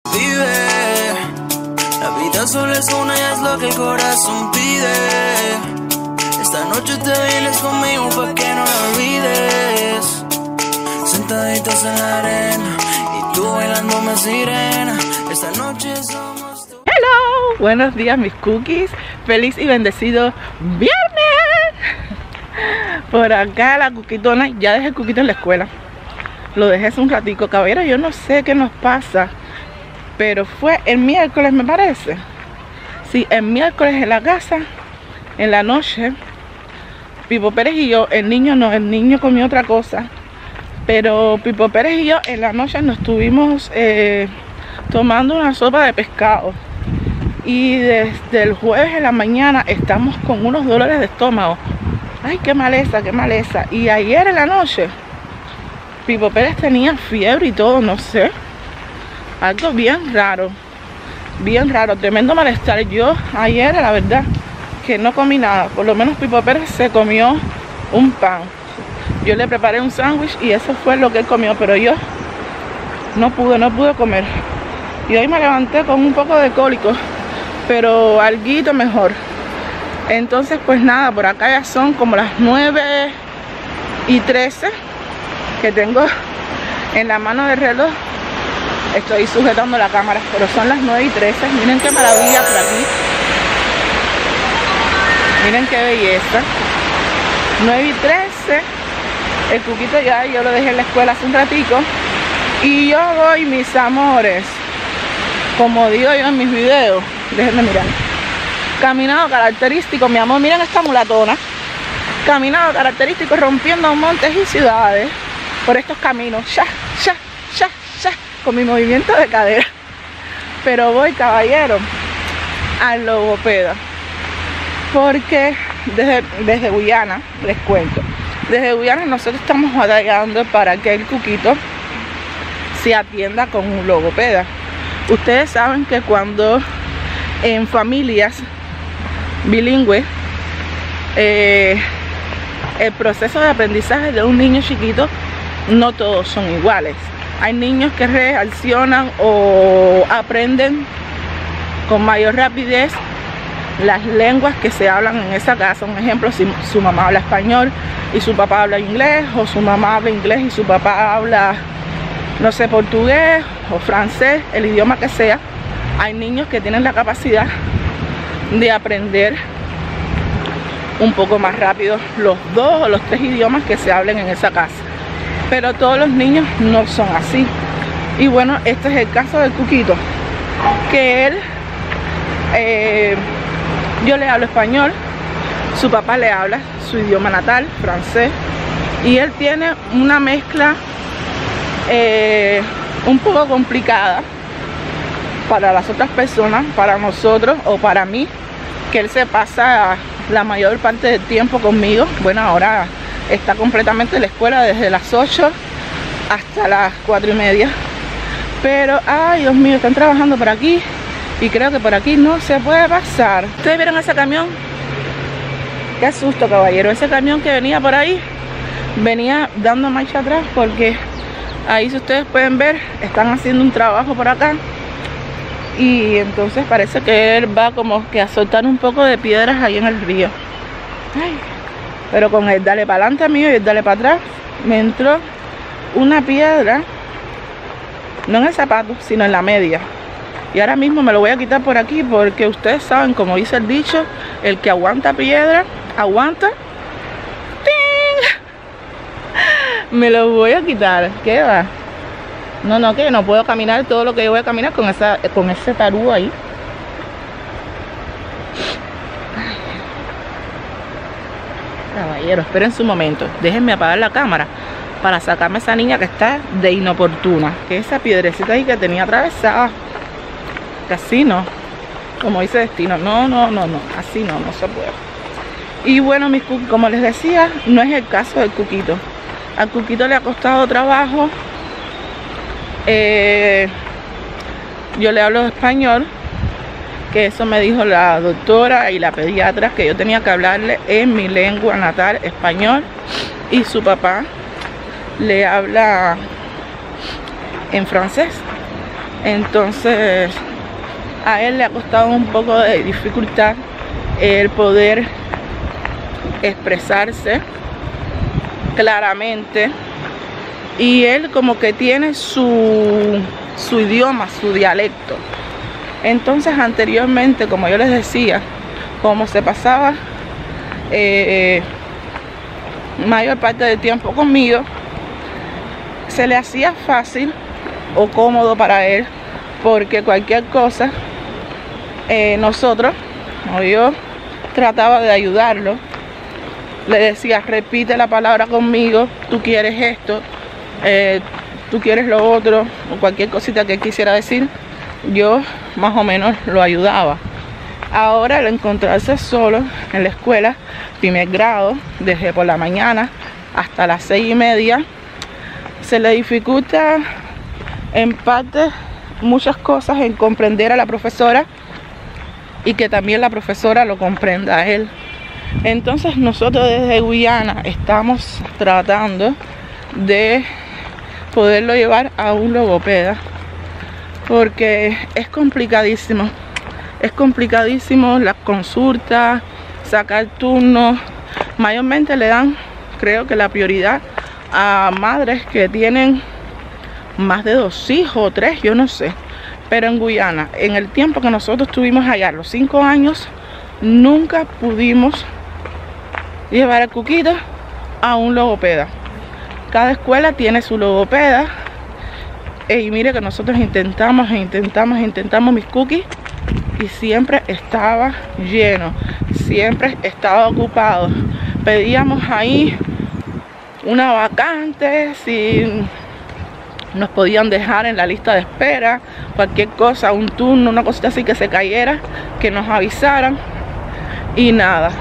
vive. La vida solo es una y es lo que el corazón pide. Esta noche te vienes conmigo pa' que no la olvides. Sentaditos en la arena y tú bailándome sirena. Esta noche somos tú. Hello, buenos días mis cookies. Feliz y bendecido viernes. Por acá la cuquitona, ya dejé el cuquito en la escuela. Lo dejé hace un ratico, caballero. Yo no sé qué nos pasa, pero fue el miércoles, me parece. Sí, el miércoles en la casa, en la noche, Pipo Pérez y yo, el niño no, el niño comió otra cosa, pero Pipo Pérez y yo en la noche nos estuvimos tomando una sopa de pescado. Y desde el jueves en la mañana estamos con unos dolores de estómago. Ay, qué maleza, qué maleza. Y ayer en la noche Pipo Pérez tenía fiebre y todo, no sé. Algo bien raro, tremendo malestar. Yo ayer, la verdad, que no comí nada. Por lo menos Pipo Pérez se comió un pan. Yo le preparé un sándwich y eso fue lo que él comió, pero yo no pude comer. Y hoy me levanté con un poco de cólico, pero alguito mejor. Entonces pues nada, por acá ya son como las 9:13 que tengo en la mano del reloj. Estoy sujetando la cámara, pero son las 9:13. Miren qué maravilla por aquí. Miren qué belleza. 9:13. El cuquito ya yo lo dejé en la escuela hace un ratico. Y yo voy, mis amores, como digo yo en mis videos, déjenme mirar. Caminado característico, mi amor, miren esta mulatona. Caminado característico rompiendo montes y ciudades por estos caminos. Ya, con mi movimiento de cadera. Pero voy, caballero, al logopeda. Porque desde Guyana, les cuento. Desde Guyana nosotros estamos batallando para que el cuquito se atienda con un logopeda. Ustedes saben que cuando en familias bilingües el proceso de aprendizaje de un niño chiquito no todos son iguales. Hay niños que reaccionan o aprenden con mayor rapidez las lenguas que se hablan en esa casa. Un ejemplo, si su mamá habla español y su papá habla inglés, o su mamá habla inglés y su papá habla, no sé, portugués o francés, el idioma que sea. Hay niños que tienen la capacidad de aprender un poco más rápido los 2 o los 3 idiomas que se hablen en esa casa. Pero todos los niños no son así. Y bueno, este es el caso del cuquito, que él, yo le hablo español, su papá le habla su idioma natal, francés, y él tiene una mezcla un poco complicada para las otras personas, para nosotros o para mí, que él se pasa la mayor parte del tiempo conmigo. Bueno, ahora está completamente en la escuela desde las 8 hasta las 4:30. Pero, ay Dios mío, están trabajando por aquí y creo que por aquí no se puede pasar. ¿Ustedes vieron ese camión? Qué susto, caballero. Ese camión que venía por ahí venía dando marcha atrás, porque ahí, si ustedes pueden ver, están haciendo un trabajo por acá. Y entonces parece que él va como que a soltar un poco de piedras ahí en el río. Ay, pero con el dale para adelante mío y el dale para atrás, me entró una piedra, no en el zapato, sino en la media. Y ahora mismo me lo voy a quitar por aquí, porque ustedes saben, como dice el dicho, el que aguanta piedra, aguanta. ¡Ting! Me lo voy a quitar. ¿Qué va? No, que no puedo caminar todo lo que yo voy a caminar con ese tarú ahí. Caballero, esperen su momento. Déjenme apagar la cámara para sacarme a esa niña que está de inoportuna. Que esa piedrecita ahí que tenía atravesada. Así no. Como dice Destino. No. Así no se puede. Y bueno, mis cookies, como les decía, no es el caso del cuquito. Al cuquito le ha costado trabajo. Yo le hablo español, que eso me dijo la doctora y la pediatra, que yo tenía que hablarle en mi lengua natal, español, y su papá le habla en francés. Entonces a él le ha costado un poco de dificultad el poder expresarse claramente, y él como que tiene su idioma, su dialecto. Entonces anteriormente, como yo les decía, como se pasaba mayor parte del tiempo conmigo, se le hacía fácil o cómodo para él, porque cualquier cosa nosotros, o yo, trataba de ayudarlo. Le decía, repite la palabra conmigo, tú quieres esto, tú quieres lo otro, o cualquier cosita que él quisiera decir, yo más o menos lo ayudaba. Ahora, al encontrarse solo en la escuela, primer grado, desde por la mañana hasta las 6:30, se le dificulta en parte muchas cosas en comprender a la profesora, y que también la profesora lo comprenda a él. Entonces nosotros desde Guyana estamos tratando de poderlo llevar a un logopeda, porque es complicadísimo las consultas, sacar turnos. Mayormente le dan, creo que la prioridad a madres que tienen más de 2 hijos o 3, yo no sé. Pero en Guyana, en el tiempo que nosotros estuvimos allá, los 5 años, nunca pudimos llevar a Cuquito a un logopeda. Cada escuela tiene su logopeda. Y mire que nosotros intentamos mis cookies, y siempre estaba lleno, siempre estaba ocupado. Pedíamos ahí una vacante, si nos podían dejar en la lista de espera, cualquier cosa, un turno, una cosita así que se cayera, que nos avisaran, y nada.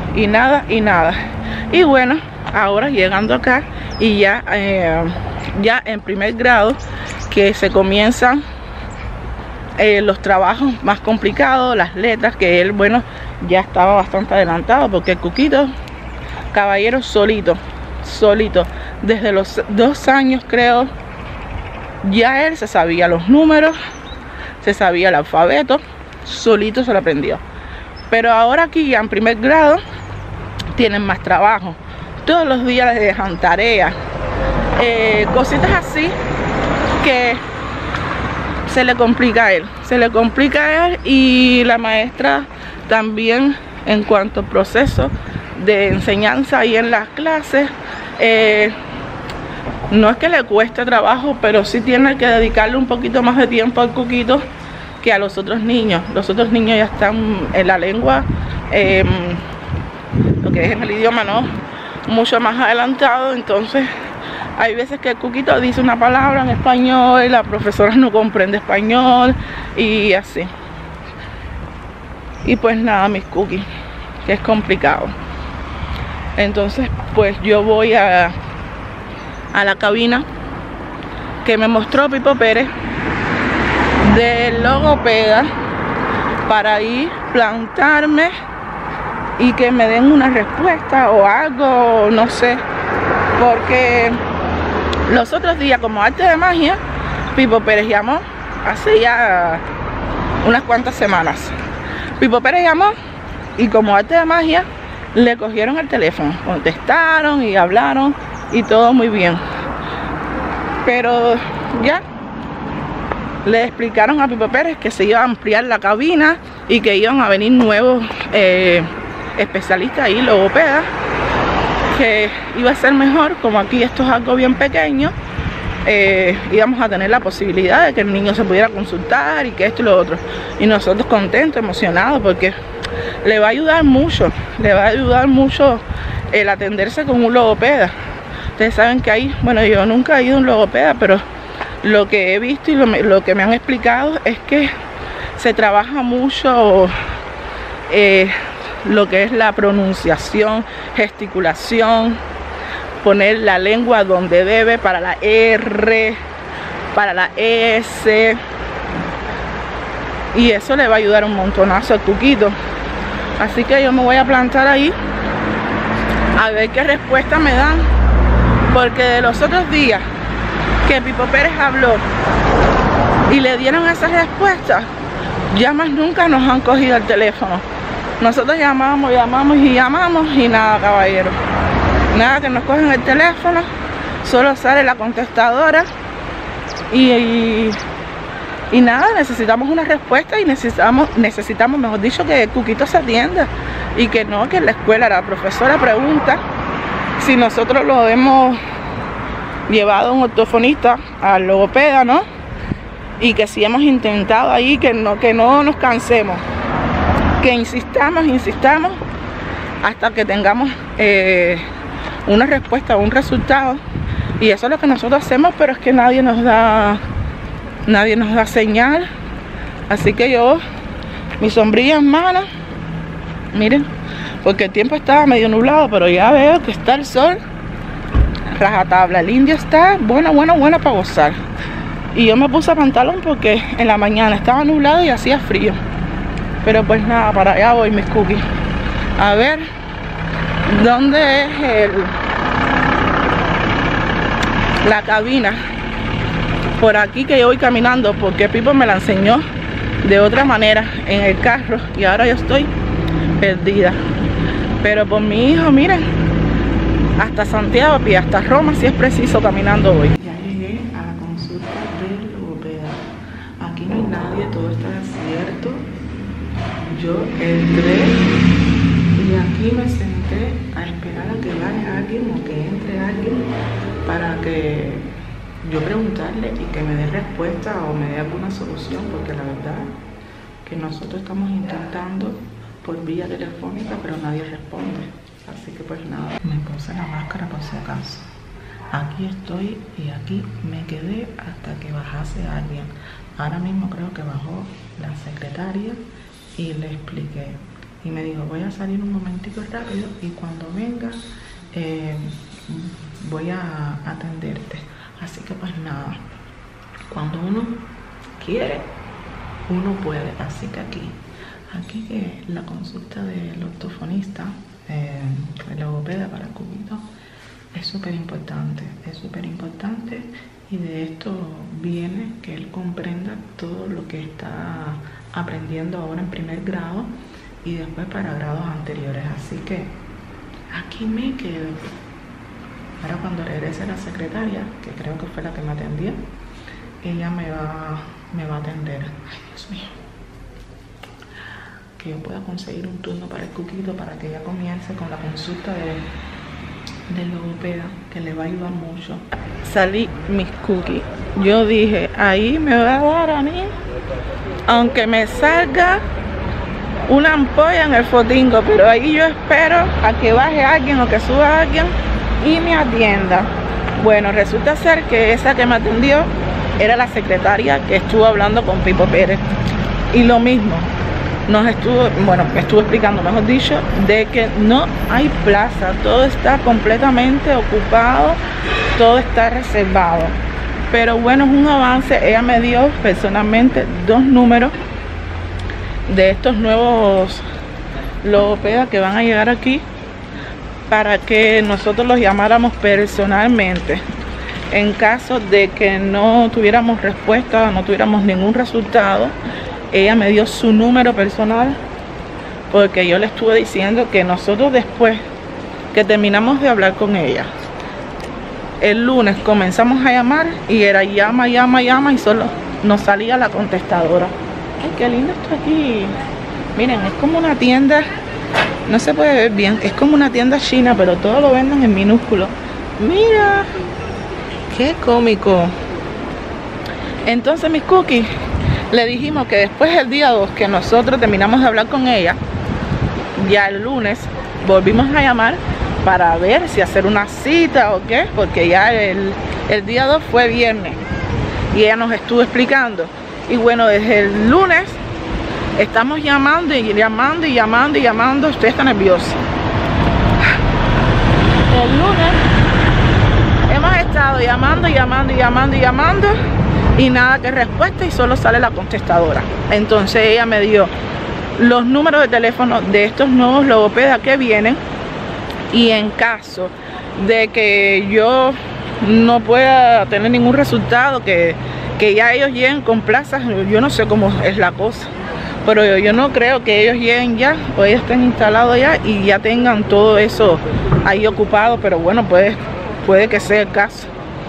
Y bueno, ahora llegando acá, y ya en primer grado, que se comienzan los trabajos más complicados, las letras, que él, bueno, ya estaba bastante adelantado, porque el Cuquito, caballero, solito, desde los 2 años creo, ya él se sabía los números, se sabía el alfabeto, solito se lo aprendió. Pero ahora aquí ya en primer grado tienen más trabajo, todos los días les dejan tareas, cositas así que se le complica a él, y la maestra también, en cuanto al proceso de enseñanza ahí en las clases, no es que le cueste trabajo, pero sí tiene que dedicarle un poquito más de tiempo al Cuquito que a los otros niños. Los otros niños ya están en la lengua, lo que es en el idioma, no, mucho más adelantado. Entonces hay veces que el Cuquito dice una palabra en español y la profesora no comprende español, y así. Y pues nada, mis cookies, que es complicado. Entonces pues yo voy a la cabina que me mostró Pipo Pérez de logopeda, para ir plantarme y que me den una respuesta o algo, no sé, porque los otros días, como arte de magia, Pipo Pérez llamó hace ya unas cuantas semanas. Pipo Pérez llamó y como arte de magia le cogieron el teléfono, contestaron y hablaron y todo muy bien. Pero ya le explicaron a Pipo Pérez que se iba a ampliar la cabina y que iban a venir nuevos especialistas ahí, logopedas, que iba a ser mejor. Como aquí esto es algo bien pequeño, íbamos a tener la posibilidad de que el niño se pudiera consultar y que esto y lo otro. Y nosotros contentos, emocionados, porque le va a ayudar mucho, el atenderse con un logopeda. Ustedes saben que hay, bueno, yo nunca he ido a un logopeda, pero lo que he visto y lo que me han explicado es que se trabaja mucho lo que es la pronunciación, gesticulación, poner la lengua donde debe, para la R, para la S, y eso le va a ayudar un montonazo al Cuquito. Así que yo me voy a plantar ahí a ver qué respuesta me dan, porque de los otros días que Pipo Pérez habló y le dieron esas respuestas, ya más nunca nos han cogido el teléfono. Nosotros llamamos y nada, caballero, nada que nos cogen el teléfono, solo sale la contestadora y nada, necesitamos una respuesta y necesitamos, mejor dicho, que Cuquito se atienda y que no, que en la escuela la profesora pregunta si nosotros lo hemos llevado a un ortofonista, al logopeda, ¿no? Y que si hemos intentado ahí, que no nos cansemos, que insistamos hasta que tengamos una respuesta o un resultado. Y eso es lo que nosotros hacemos, pero es que nadie nos da señal. Así que yo, mi sombrilla en mano, miren, porque el tiempo estaba medio nublado, pero ya veo que está el sol rajatabla. El indio está buena para gozar. Y yo me puse pantalón porque en la mañana estaba nublado y hacía frío. Pero pues nada, para allá voy, mis cookies. A ver dónde es la cabina. Por aquí que yo voy caminando, porque Pipo me la enseñó de otra manera en el carro y ahora yo estoy perdida. Pero por mi hijo, miren, hasta Santiago y hasta Roma si es preciso caminando hoy. Ya llegué a la consulta del logopeda. Aquí no hay nadie, todo está desierto. Yo entré y aquí me senté a esperar a que vaya alguien o que entre alguien para que yo preguntarle y que me dé respuesta o me dé alguna solución, porque la verdad que nosotros estamos intentando por vía telefónica, pero nadie responde. Así que pues nada, me puse la máscara por si acaso. Aquí estoy y aquí me quedé hasta que bajase alguien. Ahora mismo creo que bajó la secretaria y le expliqué. Y me dijo, voy a salir un momentito rápido y cuando venga voy a atenderte. Así que pues nada, cuando uno quiere, uno puede. Así que aquí que la consulta del ortofonista, el logopeda para Cuquito, es súper importante y de esto viene que él comprenda todo lo que está aprendiendo ahora en primer grado y después para grados anteriores. Así que aquí me quedo. Ahora cuando regrese la secretaria, que creo que fue la que me atendió, ella me va a atender. Ay, Dios mío. Que yo pueda conseguir un turno para el Cuquito para que ella comience con la consulta del logopeda, que le va a ayudar mucho. Salí mis cookies. Yo dije, ahí me va a dar a mí, aunque me salga una ampolla en el fotingo, pero ahí yo espero a que baje alguien o que suba alguien y me atienda. Bueno, resulta ser que esa que me atendió era la secretaria que estuvo hablando con Pipo Pérez. Y lo mismo, me estuvo explicando, mejor dicho, de que no hay plaza, todo está completamente ocupado, todo está reservado. Pero bueno, es un avance. Ella me dio personalmente 2 números de estos nuevos logopedas que van a llegar aquí para que nosotros los llamáramos personalmente en caso de que no tuviéramos respuesta, no tuviéramos ningún resultado. Ella me dio su número personal porque yo le estuve diciendo que nosotros, después que terminamos de hablar con ella, el lunes comenzamos a llamar y era llama y solo nos salía la contestadora. Ay, qué lindo esto aquí. Miren, es como una tienda, no se puede ver bien, es como una tienda china, pero todo lo venden en minúsculo. Mira, qué cómico. Entonces mis cookies, le dijimos que después del día 2 que nosotros terminamos de hablar con ella, ya el lunes volvimos a llamar para ver si hacer una cita o qué, porque ya el día 2 fue viernes y ella nos estuvo explicando. Y bueno, desde el lunes estamos llamando, estoy hasta nerviosa. El lunes hemos estado llamando y nada que respuesta, y solo sale la contestadora. Entonces ella me dio los números de teléfono de estos nuevos logopedas que vienen, y en caso de que yo no pueda tener ningún resultado, que que ya ellos lleguen con plazas. Yo no sé cómo es la cosa, pero yo no creo que ellos lleguen ya o ellos estén instalados ya y ya tengan todo eso ahí ocupado, pero bueno, puede que sea el caso.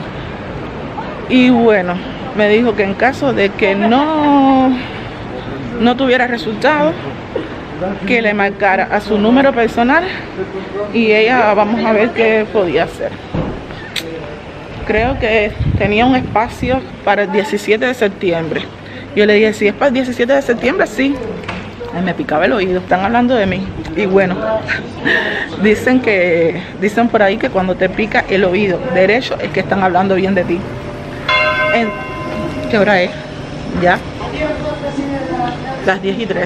Y bueno, me dijo que en caso de que no tuviera resultado, que le marcara a su número personal y ella vamos a ver qué podía hacer. Creo que tenía un espacio para el 17 de septiembre. Yo le dije, si es para el 17 de septiembre, sí. Ay, me picaba el oído, están hablando de mí. Y bueno, dicen por ahí que cuando te pica el oído derecho es que están hablando bien de ti. ¿Qué hora es? Ya. Las 10:03.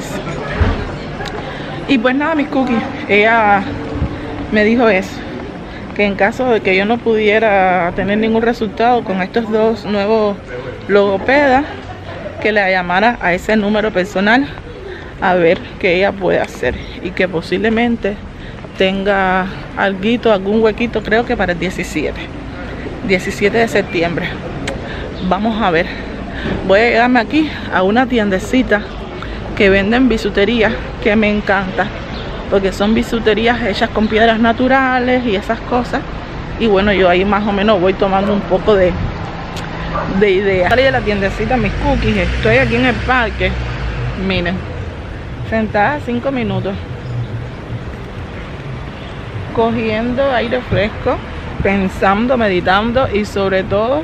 Y pues nada, mis cookies, ella me dijo eso, que en caso de que yo no pudiera tener ningún resultado con estos dos nuevos logopedas, que la llamara a ese número personal a ver qué ella puede hacer y que posiblemente tenga algún huequito, creo que para el 17 de septiembre. Vamos a ver. Voy a llegarme aquí a una tiendecita que venden bisutería, que me encanta, porque son bisuterías hechas con piedras naturales y esas cosas. Y bueno, yo ahí más o menos voy tomando un poco de ideas. Salí de la tiendecita, mis cookies, estoy aquí en el parque, miren, sentada 5 minutos, cogiendo aire fresco, pensando, meditando y sobre todo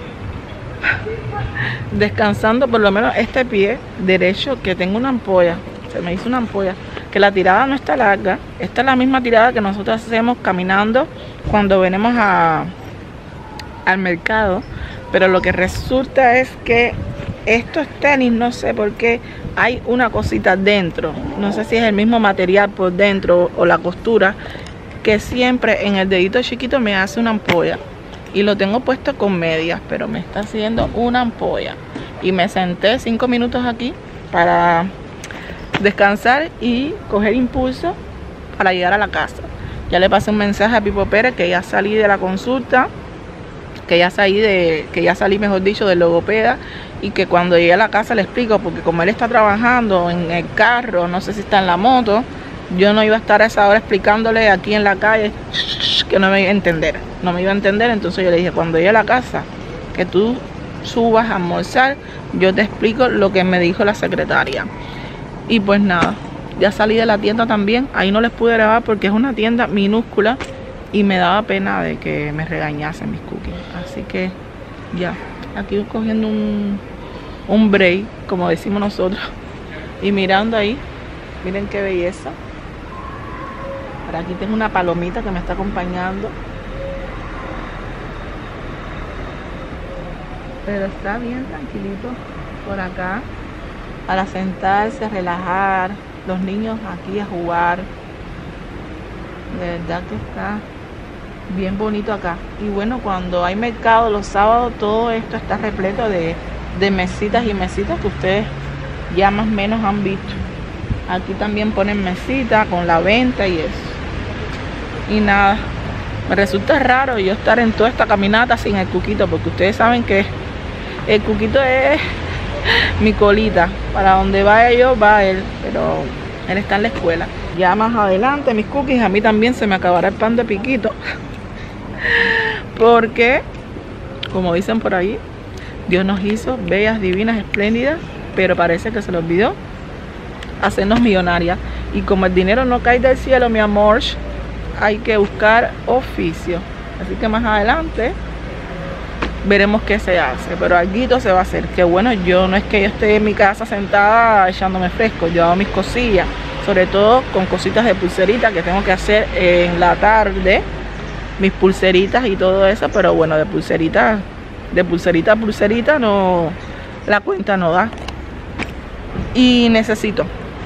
descansando por lo menos este pie derecho, que tengo una ampolla, se me hizo una ampolla, que la tirada no está larga. Esta es la misma tirada que nosotros hacemos caminando cuando venimos al mercado, pero lo que resulta es que estos tenis, no sé por qué, hay una cosita dentro, no sé si es el mismo material por dentro o la costura, que siempre en el dedito chiquito me hace una ampolla. Y lo tengo puesto con medias, pero me está haciendo una ampolla. Y me senté 5 minutos aquí para descansar y coger impulso para llegar a la casa. Ya le pasé un mensaje a Pipo Pérez que ya salí de la consulta, que ya salí mejor dicho del logopeda, y que cuando llegue a la casa le explico, porque como él está trabajando en el carro, no sé si está en la moto, yo no iba a estar a esa hora explicándole aquí en la calle, que no me iba a entender. Entonces yo le dije, cuando llegue a la casa, que tú subas a almorzar, yo te explico lo que me dijo la secretaria. Y pues nada, ya salí de la tienda también. Ahí no les pude grabar porque es una tienda minúscula y me daba pena de que me regañasen mis cookies. Así que ya, aquí cogiendo un break, como decimos nosotros, y mirando ahí, miren qué belleza. Por aquí tengo una palomita que me está acompañando. Pero está bien tranquilito por acá para sentarse, relajar, los niños aquí a jugar. De verdad que está bien bonito acá. Y bueno, cuando hay mercado los sábados, todo esto está repleto de mesitas y mesitas que ustedes ya más o menos han visto. Aquí también ponen mesitas con la venta y eso. Y nada, me resulta raro yo estar en toda esta caminata sin el Cuquito, porque ustedes saben que el Cuquito es mi colita. Para donde vaya yo, va él, pero él está en la escuela. Ya más adelante, mis cookies, a mí también se me acabará el pan de piquito. Porque, como dicen por ahí, Dios nos hizo bellas, divinas, espléndidas, pero parece que se le olvidó hacernos millonarias. Y como el dinero no cae del cielo, mi amor, hay que buscar oficio. Así que más adelante veremos qué se hace, pero alguito se va a hacer. Que bueno, yo no es que yo esté en mi casa sentada echándome fresco, yo hago mis cosillas, sobre todo con cositas de pulserita que tengo que hacer en la tarde, mis pulseritas y todo eso. Pero bueno, de pulserita a pulserita no, la cuenta no da. Y necesito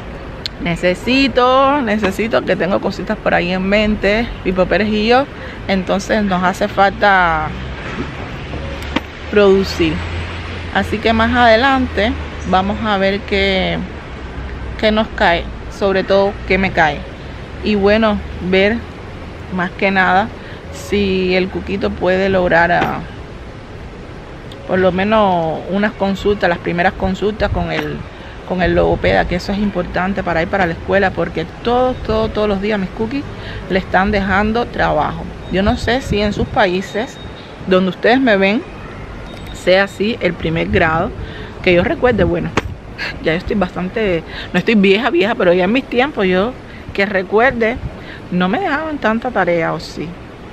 que tengo cositas por ahí en mente, Pipo Pérez y yo. Entonces nos hace falta producir. Así que más adelante vamos a ver qué nos cae, sobre todo qué me cae. Y bueno, ver más que nada si el Cuquito puede lograr por lo menos unas consultas, las primeras consultas con el logopeda, que eso es importante para ir para la escuela, porque todos los días mis cookies le están dejando trabajo. Yo no sé si en sus países donde ustedes me ven sea así el primer grado, que yo recuerde, bueno, ya yo estoy bastante, no estoy vieja, pero ya en mis tiempos yo que recuerde, no me dejaban tanta tarea, ¿o sí?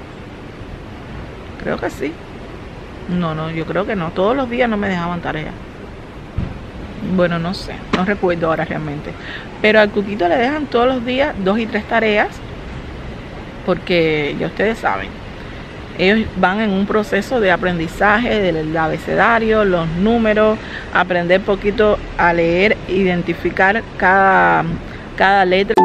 Creo que sí. No, yo creo que no, todos los días no me dejaban tarea. Bueno, no sé, no recuerdo ahora realmente, pero al Cuquito le dejan todos los días 2 y 3 tareas, porque ya ustedes saben, ellos van en un proceso de aprendizaje del abecedario, los números, aprender poquito a leer, identificar cada letra.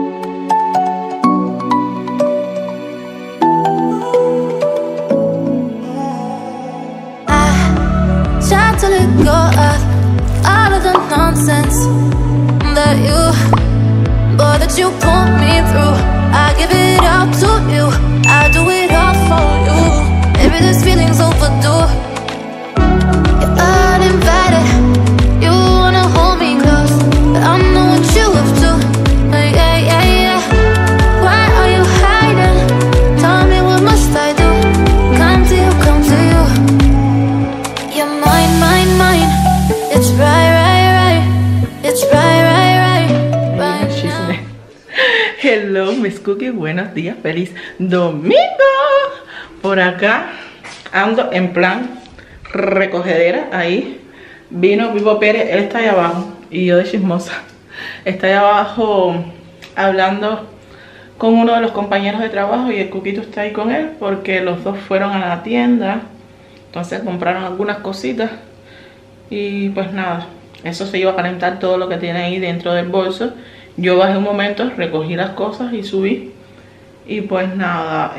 Nonsense that you put me through. I give it up to you. I do it all for you. Maybe this feeling's overdue. You're uninvited. You wanna hold me close, but I know what you have to. Yeah. Why are you hiding? Tell me what must I do? Come to you. You're mine. It's right. Hello mis cookies, buenos días, feliz domingo. Por acá ando en plan recogedera. Ahí vino Pipo Pérez, él está ahí abajo y yo de chismosa está ahí abajo hablando con uno de los compañeros de trabajo, y el Cuquito está ahí con él porque los dos fueron a la tienda. Entonces compraron algunas cositas y pues nada, eso se iba a calentar todo lo que tiene ahí dentro del bolso. Yo bajé un momento, recogí las cosas y subí. Y pues nada,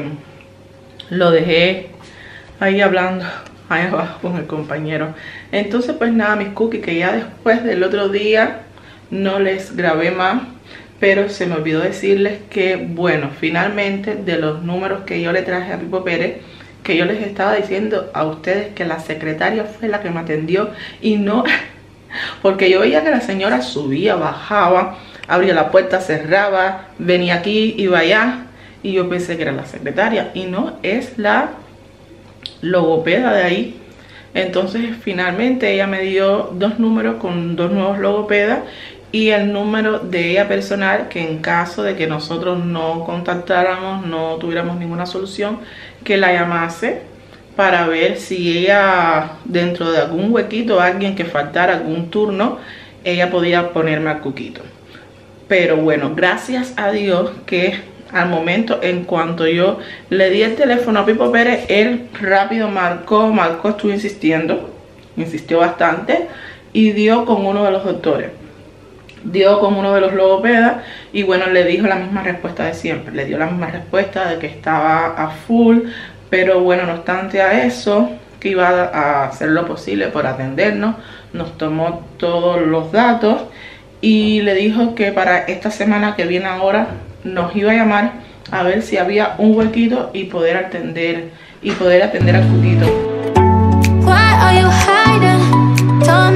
lo dejé ahí hablando ahí abajo con el compañero. Entonces pues nada, mis cookies, que ya después del otro día no les grabé más, pero se me olvidó decirles que, bueno, finalmente de los números que yo le traje a Pipo Pérez, que yo les estaba diciendo a ustedes que la secretaria fue la que me atendió y no... Porque yo veía que la señora subía, bajaba, abría la puerta, cerraba, venía aquí, iba allá, y yo pensé que era la secretaria y no, es la logopeda de ahí. Entonces finalmente ella me dio 2 números con 2 nuevos logopedas y el número de ella personal, que en caso de que nosotros no contactáramos, no tuviéramos ninguna solución, que la llamase para ver si ella, dentro de algún huequito, alguien que faltara algún turno, ella podía ponerme al Cuquito. Pero bueno, gracias a Dios que al momento, en cuanto yo le di el teléfono a Pipo Pérez, él rápido marcó, estuvo insistió bastante y dio con uno de los doctores. Dio con uno de los logopedas y bueno, le dijo la misma respuesta de siempre. Le dio la misma respuesta de que estaba a full, pero bueno, no obstante a eso, que iba a hacer lo posible por atendernos. Nos tomó todos los datos y le dijo que para esta semana que viene ahora nos iba a llamar a ver si había un huequito y poder atender al Cuquito.